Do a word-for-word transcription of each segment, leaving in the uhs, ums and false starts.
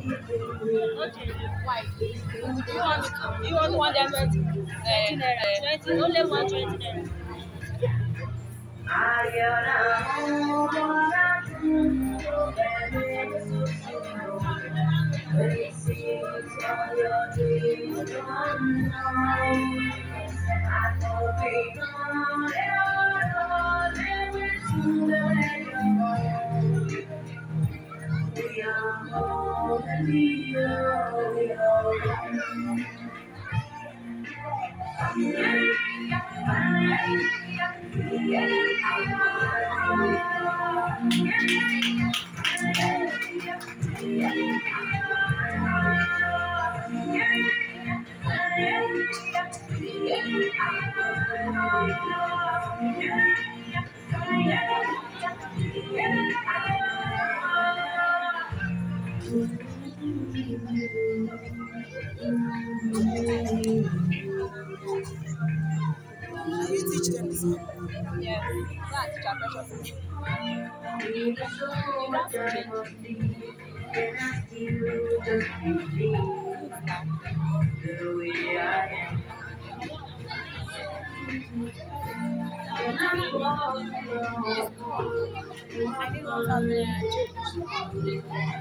Okay. Why? Do you want me to? Do you want one them twenty? Twenty naira. Twenty. Only one twenty naira. You teach them this one? Yes. That's teacher precious. I think one thousand naira.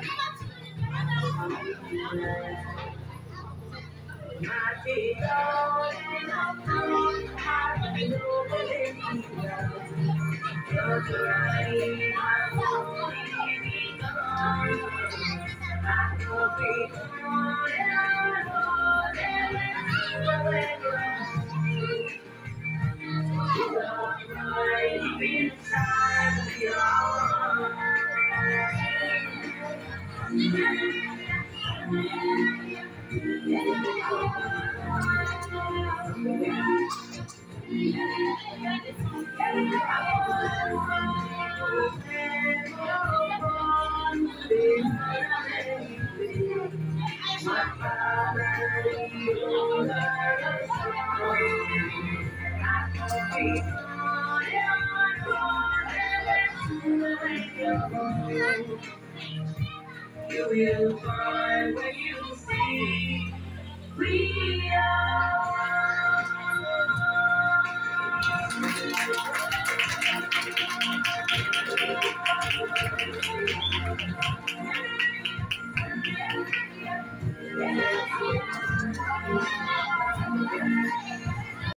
You will find when you see we are.